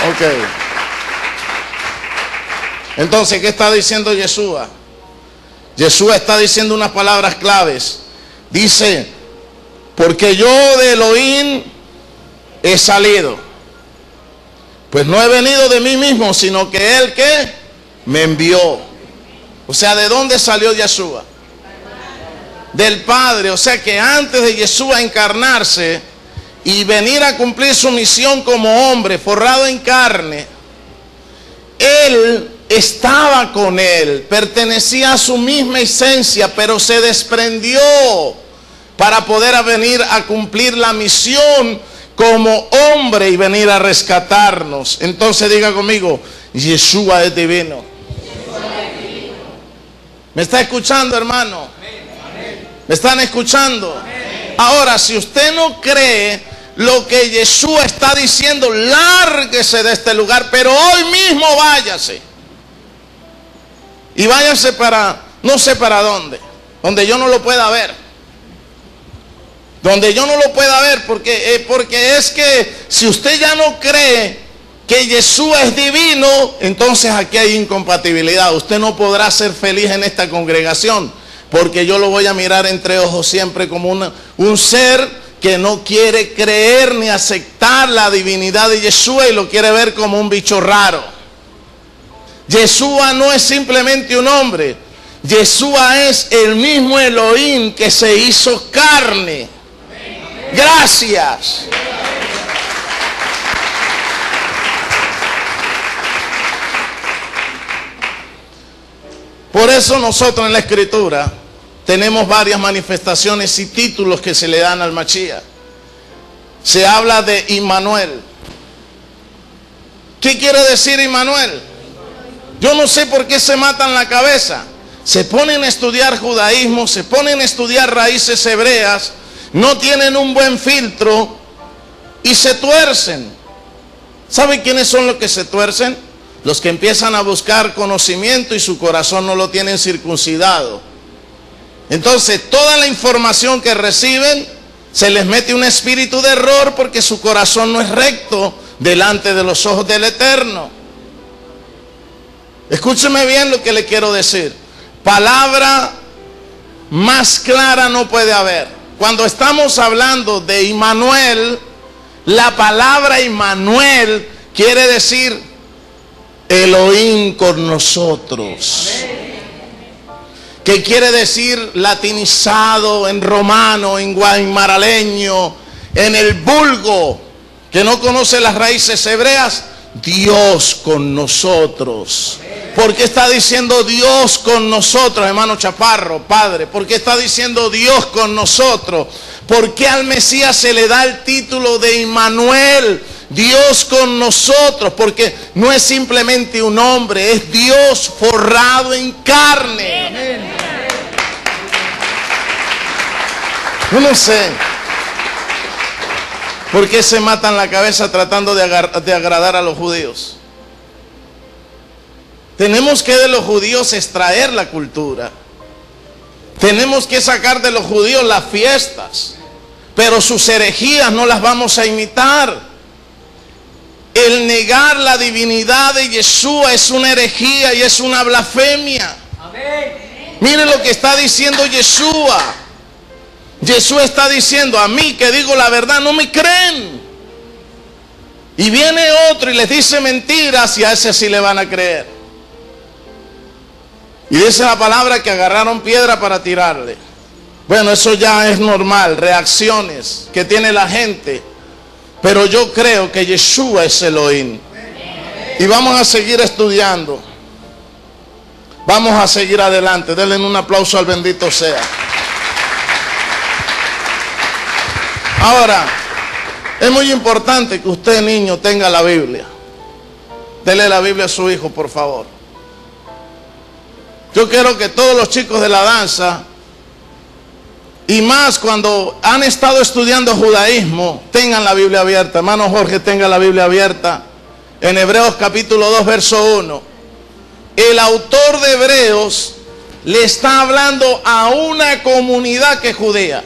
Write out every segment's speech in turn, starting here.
Ok. Entonces, ¿qué está diciendo Yeshua? Yeshua está diciendo unas palabras claves. Dice, porque yo de Elohim he salido. Pues no he venido de mí mismo, sino que Él que me envió. O sea, ¿de dónde salió Yeshua? Del Padre. O sea que antes de Yeshua encarnarse y venir a cumplir su misión como hombre, forrado en carne, Él estaba con Él, pertenecía a su misma esencia, pero se desprendió para poder venir a cumplir la misión como hombre y venir a rescatarnos. Entonces diga conmigo, Yeshua es divino. ¿Me está escuchando, hermano? ¿Me están escuchando? Ahora, si usted no cree lo que Yeshua está diciendo, lárguese de este lugar, pero hoy mismo váyase. Y váyase para, no sé para dónde, donde yo no lo pueda ver. Donde yo no lo pueda ver, porque es que si usted ya no cree que Yeshua es divino, entonces aquí hay incompatibilidad. Usted no podrá ser feliz en esta congregación, porque yo lo voy a mirar entre ojos siempre como un ser que no quiere creer ni aceptar la divinidad de Yeshua y lo quiere ver como un bicho raro. Yeshua no es simplemente un hombre. Yeshua es el mismo Elohim que se hizo carne. Gracias. Por eso nosotros en la Escritura tenemos varias manifestaciones y títulos que se le dan al Mashiach. Se habla de Immanuel. ¿Qué quiere decir Immanuel? Yo no sé por qué se matan la cabeza. Se ponen a estudiar judaísmo, se ponen a estudiar raíces hebreas, no tienen un buen filtro y se tuercen. ¿Saben quiénes son los que se tuercen? Los que empiezan a buscar conocimiento y su corazón no lo tienen circuncidado. Entonces toda la información que reciben se les mete un espíritu de error porque su corazón no es recto delante de los ojos del Eterno. Escúcheme bien lo que le quiero decir. Palabra más clara no puede haber. Cuando estamos hablando de Immanuel, la palabra Immanuel quiere decir Elohim con nosotros. ¿Qué quiere decir latinizado en romano, en guaymaraleño, en el vulgo, que no conoce las raíces hebreas? Dios con nosotros. ¿Por qué está diciendo Dios con nosotros, hermano Chaparro, padre? ¿Por qué está diciendo Dios con nosotros? ¿Por qué al Mesías se le da el título de Immanuel? Dios con nosotros, porque no es simplemente un hombre, es Dios forrado en carne. Yo no sé por qué se matan la cabeza tratando de agradar a los judíos. Tenemos que de los judíos extraer la cultura. Tenemos que sacar de los judíos las fiestas, pero sus herejías no las vamos a imitar. El negar la divinidad de Yeshua es una herejía y es una blasfemia. Amén. Mire lo que está diciendo Yeshua. Yeshua está diciendo: a mí que digo la verdad no me creen. Y viene otro y les dice mentiras y a ese sí le van a creer. Y dice la palabra que agarraron piedra para tirarle. Bueno, eso ya es normal, reacciones que tiene la gente. Pero yo creo que Yeshua es Elohim. Y vamos a seguir estudiando. Vamos a seguir adelante. Denle un aplauso al bendito sea. Ahora, es muy importante que usted, niño, tenga la Biblia. Dele la Biblia a su hijo, por favor. Yo quiero que todos los chicos de la danza, y más cuando han estado estudiando judaísmo, tengan la Biblia abierta. Hermano Jorge, tenga la Biblia abierta. En Hebreos capítulo 2, verso 1. El autor de Hebreos le está hablando a una comunidad que es judía.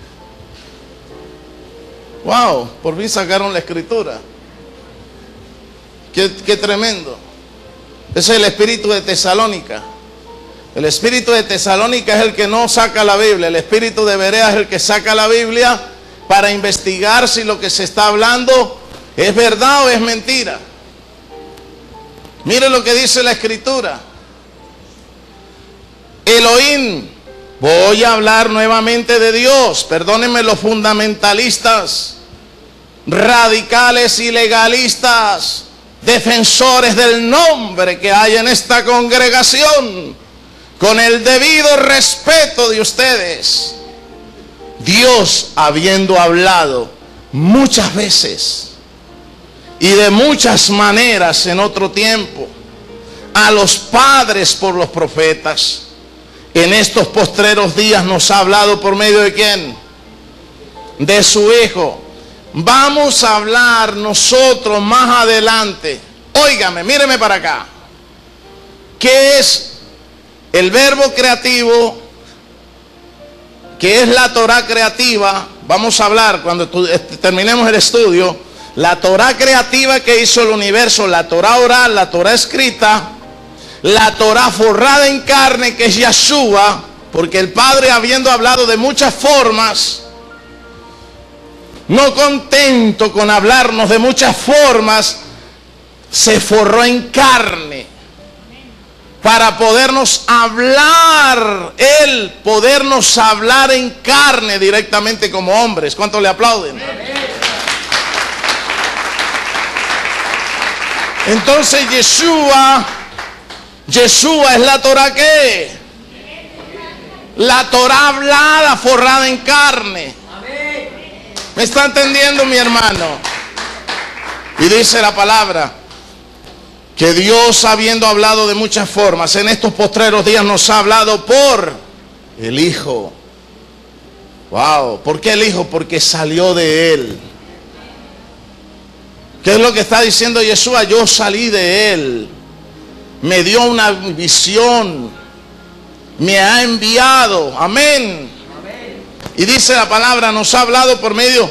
Wow, por fin sacaron la escritura. Qué tremendo. Ese es el espíritu de Tesalónica. El espíritu de Tesalónica es el que no saca la Biblia. El espíritu de Berea es el que saca la Biblia para investigar si lo que se está hablando es verdad o es mentira. Mire lo que dice la Escritura. Elohim, voy a hablar nuevamente de Dios. Perdónenme los fundamentalistas, radicales y legalistas, defensores del nombre que hay en esta congregación. Con el debido respeto de ustedes, Dios, habiendo hablado muchas veces y de muchas maneras en otro tiempo a los padres por los profetas, en estos postreros días nos ha hablado por medio de ¿quién? De su Hijo. Vamos a hablar nosotros más adelante. Óigame, míreme para acá. ¿Qué es el verbo creativo? ¿Qué es la Torah creativa? Vamos a hablar cuando terminemos el estudio. La Torah creativa que hizo el universo, la Torah oral, la Torah escrita, la Torah forrada en carne, que es Yeshua, porque el Padre, habiendo hablado de muchas formas, no contento con hablarnos de muchas formas, se forró en carne para podernos hablar, Él podernos hablar en carne directamente como hombres. ¿Cuántos le aplauden? Entonces Yeshua es la Torah ¿qué? La Torah hablada, forrada en carne. ¿Me está entendiendo, mi hermano? Y dice la palabra que Dios, habiendo hablado de muchas formas, en estos postreros días nos ha hablado por el Hijo. Wow, ¿por qué el Hijo? Porque salió de Él. ¿Qué es lo que está diciendo Yeshua? Yo salí de Él. Me dio una visión. Me ha enviado. Amén. Y dice la palabra, nos ha hablado por medio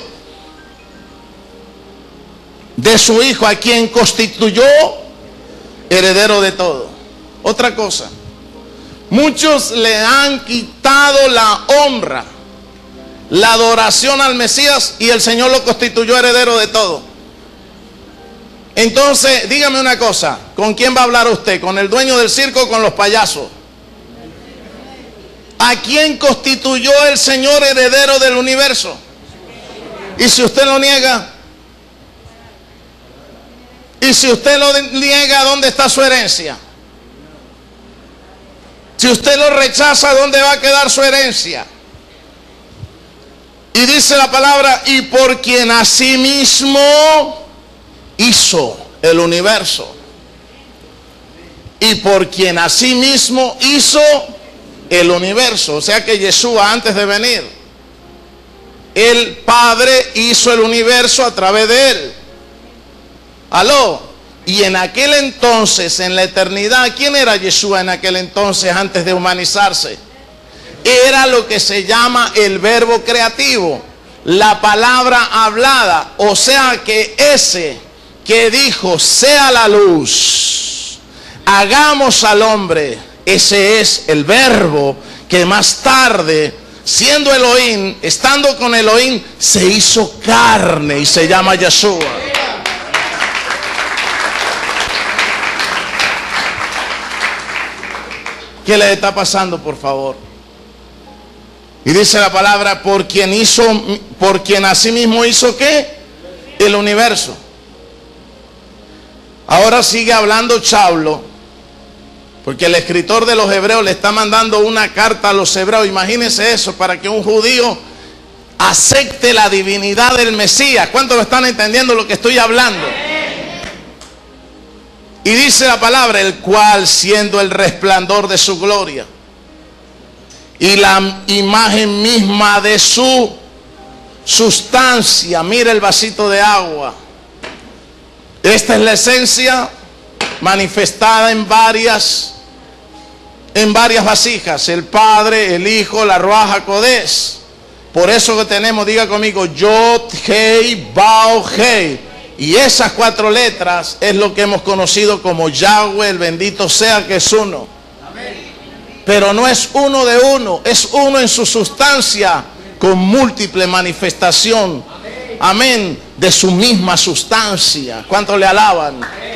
de su Hijo, a quien constituyó heredero de todo. Otra cosa, muchos le han quitado la honra, la adoración al Mesías, y el Señor lo constituyó heredero de todo. Entonces, dígame una cosa, ¿con quién va a hablar usted? ¿Con el dueño del circo o con los payasos? ¿A quién constituyó el Señor heredero del universo? Y si usted lo niega, ¿dónde está su herencia? Si usted lo rechaza, ¿dónde va a quedar su herencia? Y dice la palabra, y por quien asimismo hizo el universo. Y por quien asimismo hizo el universo. O sea que Yeshua, antes de venir, el Padre hizo el universo a través de Él. Aló. Y en aquel entonces, en la eternidad, ¿quién era Yeshua en aquel entonces antes de humanizarse? Era lo que se llama el verbo creativo, la palabra hablada. O sea que ese que dijo, sea la luz, hagamos al hombre, ese es el verbo que más tarde, siendo Elohim, estando con Elohim, se hizo carne y se llama Yeshua. ¿Qué le está pasando, por favor? Y dice la palabra, por quien asimismo hizo ¿qué? El universo. Ahora sigue hablando Saulo, porque el escritor de los Hebreos le está mandando una carta a los hebreos. Imagínense eso, para que un judío acepte la divinidad del Mesías. ¿Cuántos me están entendiendo lo que estoy hablando? Y dice la palabra, el cual, siendo el resplandor de su gloria y la imagen misma de su sustancia. Mira el vasito de agua. Esta es la esencia manifestada en varias vasijas. El Padre, el Hijo, la Ruach HaKodesh. Por eso que tenemos, diga conmigo, Yod, Hei, Bao, Hei. Y esas 4 letras es lo que hemos conocido como Yahweh, el bendito sea, que es uno. Pero no es uno de uno, es uno en su sustancia, con múltiple manifestación. Amén. De su misma sustancia. ¿Cuánto le alaban?